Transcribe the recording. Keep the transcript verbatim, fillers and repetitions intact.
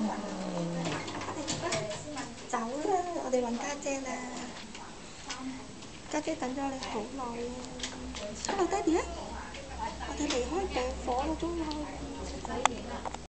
走啦！我哋揾家姐啦，家姐等咗你好耐啊！Hello，爹哋啊！我哋離開病房啦，終於可以。